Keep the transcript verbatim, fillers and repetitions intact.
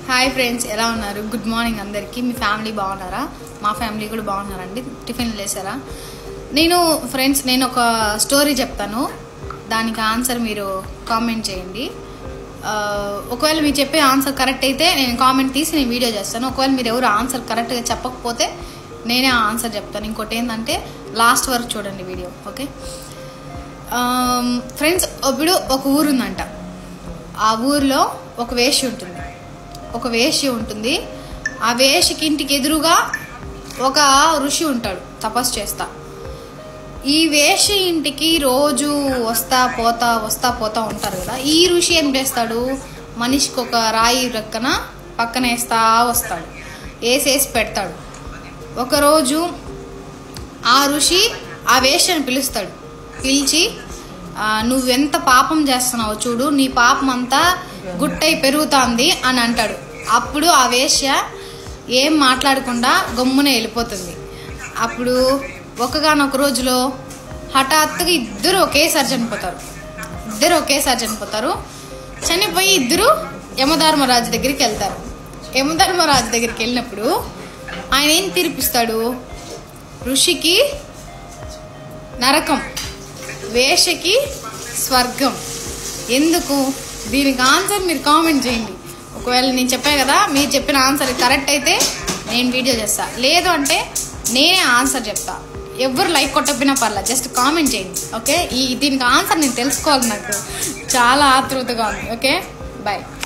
Hi friends, ఎలా ఉన్నారు? Good morning అందరికీ. మీ ఫ్యామిలీ బాగున్నారా? మా ఫ్యామిలీ కూడా బాగున్నారండి. టిఫిన్ లేసారా? నేను ఫ్రెండ్స్ నేను ఒక స్టోరీ చెప్తాను, దానికి ఆన్సర్ మీరు కామెంట్ చేయండి. ఒకవేళ మీరు చెప్పే ఆన్సర్ కరెక్ట్ అయితే నేను కామెంట్ తీసి నేను వీడియో చేస్తాను. ఒకవేళ మీరు ఎవరు ఆన్సర్ కరెక్ట్గా చెప్పకపోతే నేనే ఆ ఆన్సర్ చెప్తాను. ఇంకోటి ఏంటంటే లాస్ట్ వరకు చూడండి వీడియో, ఓకే ఫ్రెండ్స్. ఇప్పుడు ఒక ఊరు ఉందంట. ఆ ఊరిలో ఒక వేశ్య ఉంటుంది ఒక వేశ్య ఉంటుంది ఆ వేశ్యకి ఇంటికి ఎదురుగా ఒక ఋషి ఉంటాడు, తపస్సు చేస్తా. ఈ వేశ్య ఇంటికి రోజు వస్తా పోతా వస్తా పోతా ఉంటారు కదా. ఈ ఋషి ఏం చేస్తాడు, మనిషికి ఒక రాయి రెక్కన పక్కన వేస్తా వస్తాడు, వేసేసి పెడతాడు. ఒకరోజు ఆ ఋషి ఆ వేశ్యని పిలుస్తాడు. పిలిచి నువ్వెంత పాపం చేస్తున్నావు చూడు, నీ పాపం అంతా గుట్టై పెరుగుతుంది అని అంటాడు. అప్పుడు ఆ వేశ్య ఏం మాట్లాడకుండా గమ్మున వెళ్ళిపోతుంది. అప్పుడు ఒకగానొక రోజులో హఠాత్తుగా ఇద్దరు ఒకేసారి చనిపోతారు ఇద్దరు ఒకేసారి చనిపోతారు చనిపోయి ఇద్దరు యమధర్మరాజు దగ్గరికి వెళ్తారు. యమధర్మరాజు దగ్గరికి వెళ్ళినప్పుడు ఆయన ఏం తీర్పిస్తాడు, ఋషికి నరకం, వేశ్యకి స్వర్గం. ఎందుకు? దీనికి ఆన్సర్ మీరు కామెంట్ చేయండి. ఒకవేళ నేను చెప్పా కదా, మీరు చెప్పిన ఆన్సర్ కరెక్ట్ అయితే నేను వీడియో చేస్తా, లేదు అంటే నేనే ఆన్సర్ చెప్తా. ఎవరు లైక్ కొట్టకపోయినా పర్లేదు, జస్ట్ కామెంట్ చేయండి, ఓకే. ఈ దీనికి ఆన్సర్ నేను తెలుసుకోవాలి, నాకు చాలా ఆతృతగా ఉంది. Okay, bye.